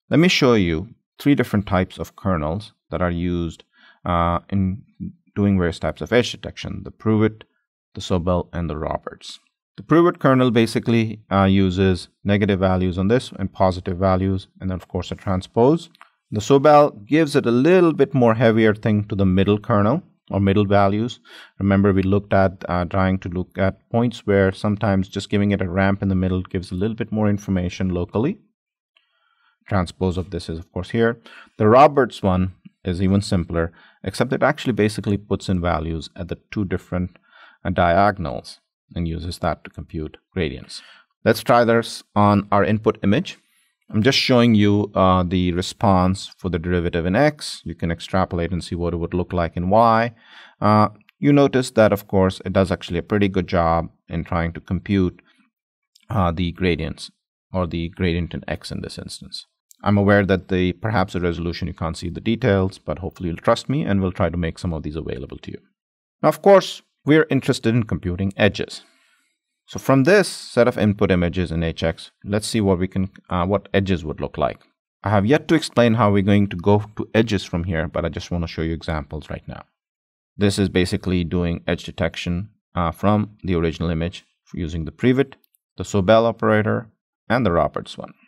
Let me show you 3 different types of kernels that are used in doing various types of edge detection: the prove-it, the Sobel, and the Roberts. The prove-it kernel basically uses negative values on this and positive values, and then of course a transpose. The Sobel gives it a little bit more heavier thing to the middle kernel or middle values. Remember, we looked at trying to look at points where sometimes just giving it a ramp in the middle gives a little bit more information locally. Transpose of this is of course here. The Roberts one is even simpler, except it actually basically puts in values at the 2 different diagonals and uses that to compute gradients. Let's try this on our input image. I'm just showing you the response for the derivative in x. You can extrapolate and see what it would look like in y. You notice that of course it does actually a pretty good job in trying to compute the gradients, or the gradient in x in this instance. I'm aware that perhaps the resolution you can't see the details, but hopefully you'll trust me and we'll try to make some of these available to you. Now of course we're interested in computing edges. So from this set of input images in HX, let's see what edges would look like. I have yet to explain how we're going to go to edges from here, but I just want to show you examples right now. This is basically doing edge detection from the original image using the prove-it, the Sobel operator, and the Roberts one.